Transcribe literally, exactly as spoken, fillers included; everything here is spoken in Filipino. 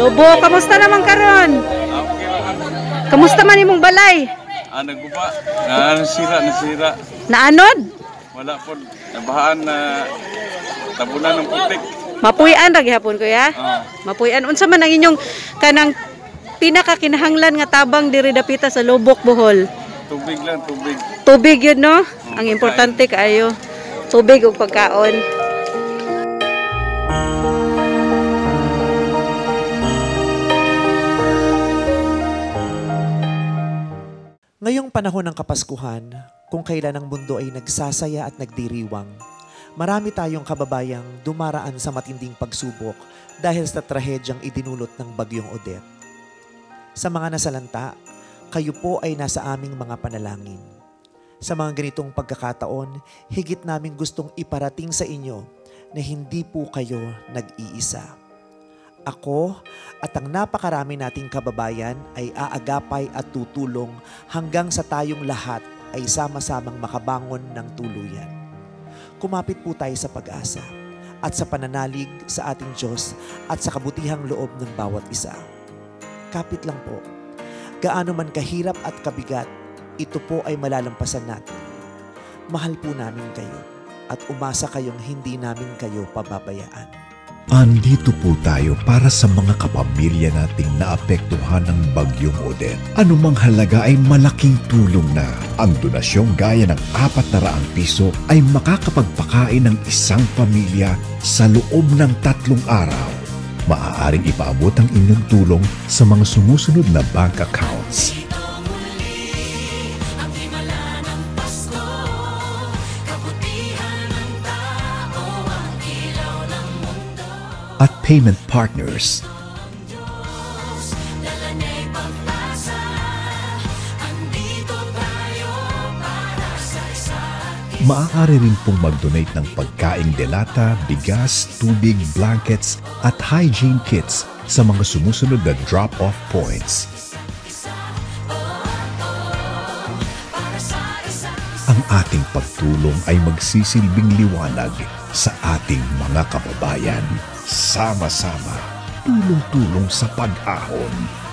Lobo, kamusta naman karon? Kamusta man imong balay? Ah, nagguba. Ah, nasira, nasira. Naanod? Wala po. Nabahaan na tabunan ng putik. Mapuy-an ra gihapon kuya? Ah. Mapuy-an. Unsa man ang inyong kanang pinakakinahanglan nga tabang diri dapita sa Lobok, Bohol? Tubig lang, tubig. Tubig yun, no? Ang importante kaayo. Tubig ug pagkaon. Ngayong panahon ng Kapaskuhan, kung kailan ang mundo ay nagsasaya at nagdiriwang, marami tayong kababayang dumaraan sa matinding pagsubok dahil sa trahedyang idinulot ng Bagyong Odette. Sa mga nasalanta, kayo po ay nasa aming mga panalangin. Sa mga ganitong pagkakataon, higit naming gustong iparating sa inyo na hindi po kayo nag-iisa. Ako at ang napakarami nating kababayan ay aagapay at tutulong hanggang sa tayong lahat ay sama-samang makabangon ng tuluyan. Kumapit po tayo sa pag-asa at sa pananalig sa ating Diyos at sa kabutihang loob ng bawat isa. Kapit lang po. Gaano man kahirap at kabigat, ito po ay malalampasan natin. Mahal po namin kayo at umasa kayong hindi namin kayo pababayaan. Andito po tayo para sa mga kapamilya nating naapektuhan ng Bagyong Odette. Anumang halaga ay malaking tulong na. Ang donasyong gaya ng apat na raang piso ay makakapagpakain ng isang pamilya sa loob ng tatlong araw. Maaaring ipaabot ang inyong tulong sa mga sumusunod na bank accounts. At payment partners. Maaari rin pong mag-donate ng pagkaing delata, bigas, tubig, blankets at hygiene kits sa mga sumusunod na drop-off points. Ang ating pagtulong ay magsisilbing liwanag sa ating mga kababayan. Sama-sama, tulong-tulong sa pag-ahon.